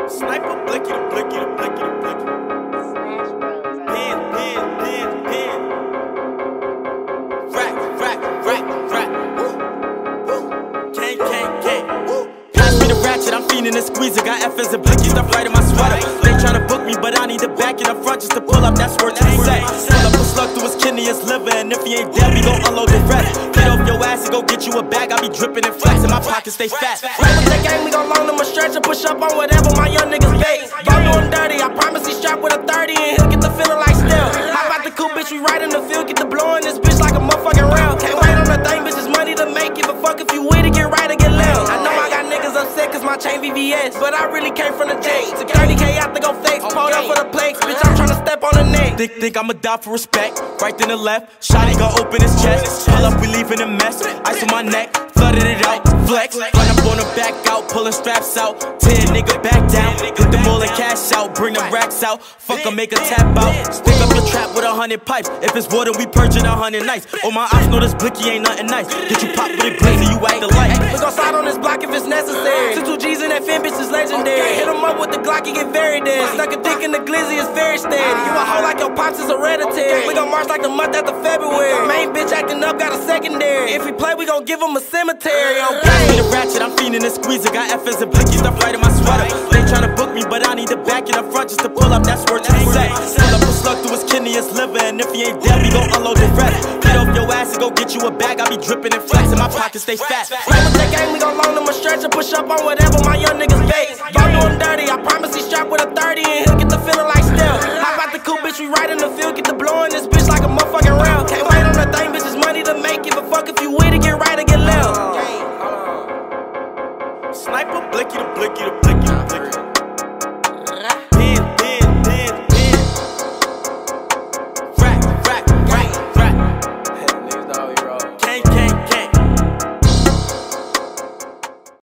Sniper, blicky, the blicky, the blicky, the blicky. Pin, pin, pin, pin. Rack, rack, rack, rack. Woo, woo. Gang, gang, gang. Woo. Pass me the ratchet, I'm fiending and squeezing. Got F's and blickies, stuff right in my sweater. They tryna book me, but I need the back in the front just to pull up. That's worth the set. Pull up a slug through his kidney, his liver, and if he ain't dead, we gon' unload the rest. Get off your ass and go get you a bag. I be dripping and flexing, my pockets stay fat. Right with that game, we gon' loan them a stretch and push up on whatever my young niggas base. Y'all do him dirty, I promise he strapped with a 30 and he'll get the feeling like still. Hop out the coupe, bitch, we right in the field, get the blowin' this bitch like a motherfucking rail. Can't wait on the thing, bitch, it's money to make. Give a fuck if you with it, get right or get left. I know I got niggas upset cause my chain VVS, but I really came from the J. Took 30K out to go flex, pulled up for the plates, bitch, I'm tryna step on the neck. Think I'ma die for respect, right then the left. Shotty gon' open his chest, pull up, we leaving a mess. Ice on my neck, flooded it out, flex. Run up on the back out, pulling straps out. Tear nigga back down, hit them all and cash out. Bring the racks out, fuck 'em, make a tap out. Stick up your trap with 100 pipes. If it's water, we purging 100 nights. Oh, my ops know this blicky ain't nothing nice. Get you popped with it blazing, you act alike. We gon' slide on this block if it's necessary. 2 G's in that fin, bitch is legendary. Hit 'em up with the Glock, he get very dead. Stuck a dick in the glizzy, is very steady. You a hoe like your pops is hereditary. We gon' march like the month after February. Main bitch acting up, got a secondary. If we play, we gon' give him a cemetery. Pass me the ratchet, I'm fiending and squeezing. Got F's and blickies, stuff right in my sweater. They tryna book me, but I need the back in the front just to pull up. That's worth the set. Pull up a slug through his kidney, his liver, and if he ain't dead, we gon' unload the rest. Get off your ass and go get you a bag. I be dripping and flexing, my pockets stay fat. Right with that game, we gon' loan them a stretch and push up on whatever my young niggas base. Y'all do him dirty, I promise he strapped with a 30 and he'll get the feeling like still. Hop out the coupe, bitch, we right in the field, get the blowin' this bitch like a motherfucking rail. Can't wait on the thing, bitch, it's money to make. Give a fuck if you with it, get right or get left. Sniper, blicky, the blicky, the blicky, the blicky.